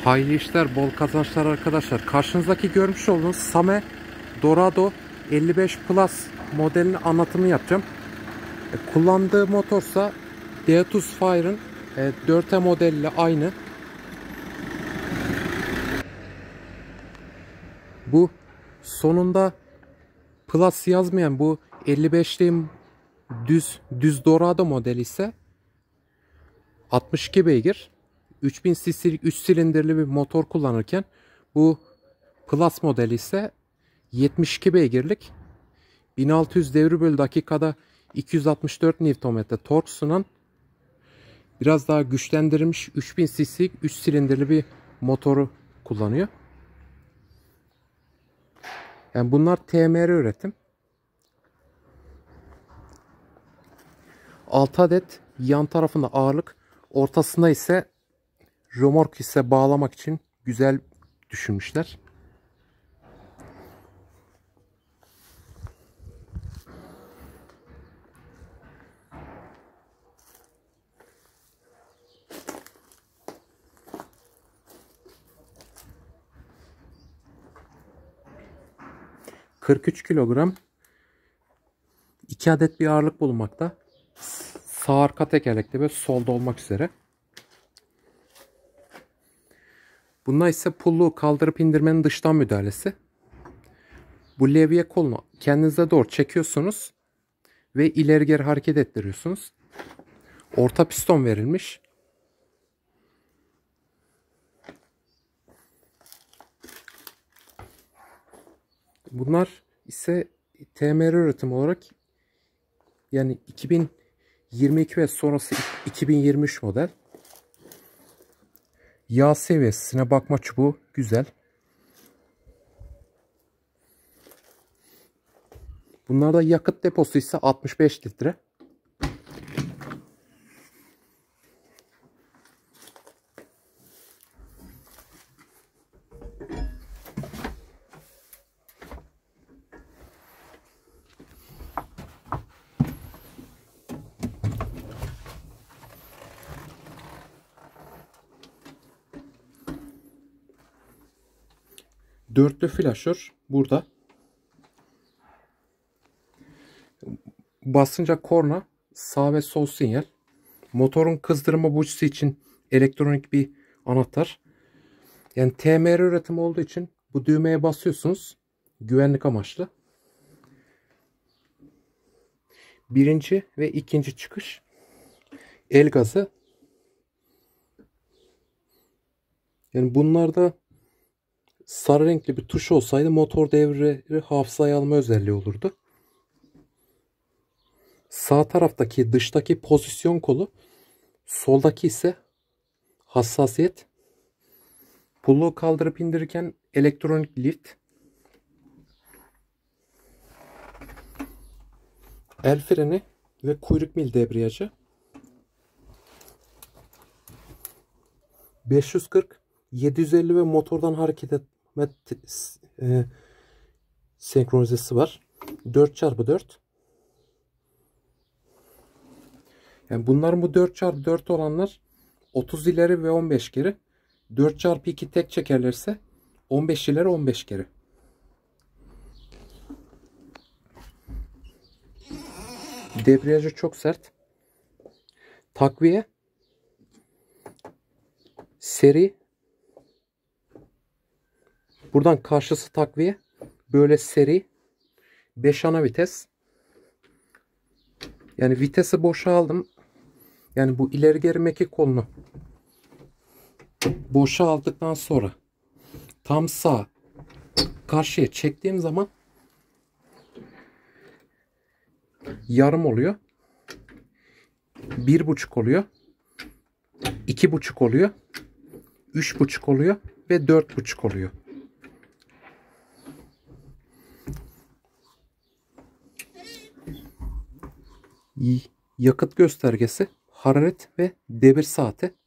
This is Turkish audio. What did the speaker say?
Hayırlı işler, bol kazançlar arkadaşlar. Karşınızdaki görmüş olduğunuz Same Dorado 55 Plus modelinin anlatımını yapacağım. Kullandığı motorsa Deatus Fire'ın 4E modeliyle aynı. Bu sonunda Plus yazmayan bu 55'liğin düz Dorado modeli ise 62 beygir 3000 cc'lik 3 silindirli bir motor kullanırken bu Plus modeli ise 72 beygirlik 1600 devir bölü dakikada 264 Nm tork sunan biraz daha güçlendirilmiş 3000 cc'lik 3 silindirli bir motoru kullanıyor. Yani bunlar TMR üretim. 6 adet yan tarafında ağırlık, ortasında ise römork ise bağlamak için güzel düşünmüşler. ...43 kilogram... ...2 adet bir ağırlık bulunmakta. Sağ arka tekerlekte ve solda olmak üzere. Bunlar ise pullu kaldırıp indirmenin dıştan müdahalesi. Bu levye kolunu kendinize doğru çekiyorsunuz ve ileri geri hareket ettiriyorsunuz. Orta piston verilmiş. Bunlar ise TMR üretim olarak yani 2022 ve sonrası 2023 model. Yağ seviyesine bakma çubuğu güzel. Bunlarda yakıt deposu ise 65 litre. Dörtlü flaşör burada. Basınca korna, sağ ve sol sinyal. Motorun kızdırma bujisu için elektronik bir anahtar. Yani TMR üretimi olduğu için bu düğmeye basıyorsunuz. Güvenlik amaçlı. Birinci ve ikinci çıkış. El gazı. Yani bunlarda sarı renkli bir tuş olsaydı motor devri hafızaya alma özelliği olurdu. Sağ taraftaki dıştaki pozisyon kolu, soldaki ise hassasiyet. Pulluğu kaldırıp indirirken elektronik lift. El freni ve kuyruk mil debriyajı. 540, 750 ve motordan hareket etme senkronizesi var. 4x4. Yani bunların bu 4x4 olanlar 30 ileri ve 15 geri. 4x2 tek çekerlerse 15 ileri 15 geri. Debriyajı çok sert. Takviye seri. Buradan karşısı takviye. Böyle seri. 5 ana vites. Yani vitesi boşa aldım. Yani bu ileri geri mekik kolunu boşa aldıktan sonra tam sağ karşıya çektiğim zaman yarım oluyor. 1,5 oluyor. 2,5 oluyor. 3,5 oluyor ve 4,5 oluyor. Yakıt göstergesi, hararet ve devir saati.